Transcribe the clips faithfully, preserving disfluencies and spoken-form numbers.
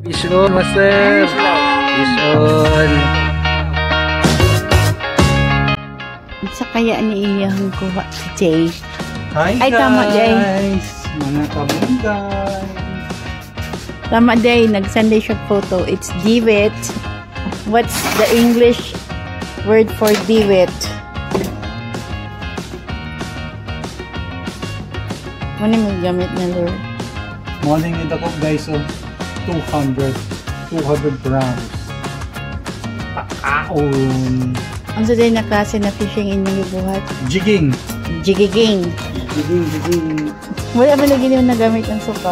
Ison, master. Ison. Sa kaya ni iyang kuha si Jay. Hi Ay, guys. tama, Jay. Mga kabunggay. Tama, Jay. Nag-Sunday shop photo. It's divot. What's the English word for divot? Ano mo gamit na lure? Morning ito ko guys, so two hundred grams. Pakaon. Ang sa day na klase na fishing inyong ibuhat? Jigging. Jigging. Jigging, jigging. Wala ba lagi nyo nagamit ang suka?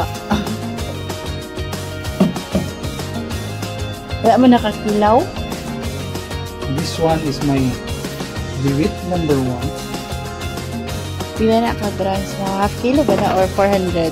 Wala mo nakakilaw? This one is my divot number one. Pila na ka grams? Mga half kilo ba na or four hundred?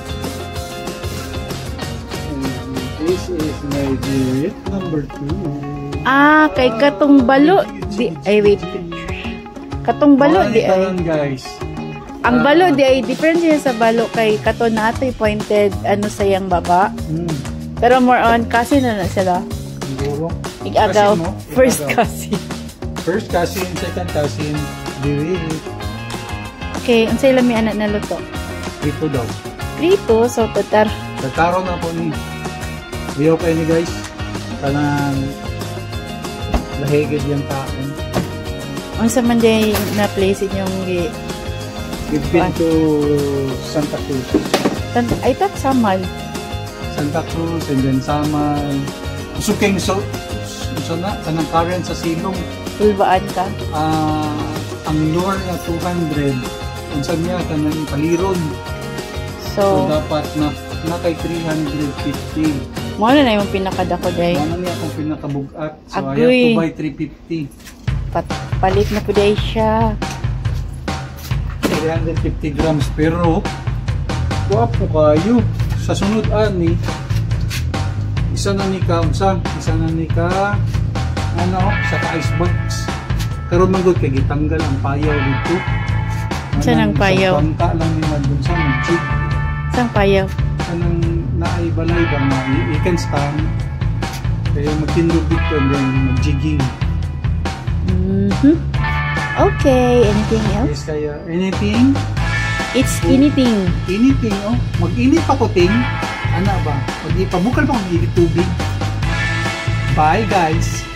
And this is my divot number two. Ah, kay katong balo. Di, ay wait. Katong balo di ay. Guys. Ang balo di ay different siya sa balo kay katon natoy pointed ano sayang baba. Hmm. Pero more on kasi na na sila. Siguro. Igagaw. Cousin mo? First Igagaw. cousin. First cousin, second cousin, divot. Okay, unsay lami anak na luto? Ito daw. Prito, so tatar. Tataro na po ni. Ayaw kayo ni guys. Kanang lahigid yung taon. Unsa man day na place inyong gi We've been to Santa Cruz. tan ay tat samal. Santa Cruz and then Samal. Suking so so na kanang current sa silong. Tulbaan ka. Ah, ang lure na two hundred. Unsan niya kanang paliron. So, So, dapat na na kay three hundred fifty. mo na na yung pinakadako day. Ano niya akong pinakabugat. So I have Agoy. to buy three fifty. Pat palit na po day siya. three hundred fifty grams pero guwapo kayo sa sunod ani isa na ni ka unsa isa na ni ka ano sa ka icebox karon man gud kay gitanggal ang payaw dito. Saan ang payaw? Sa bangka lang ni man sa jig Sang payaw. kanang naay balay ba nga you can stand kaya magtindog dito and then mag-jigging. Mhm. Okay, anything else? Yes, kaya anything It's anything. Initing, oh. Mag-init pa ko, ting. Ano ba? Mag-ipabukal pa kung init tubig. Bye, guys.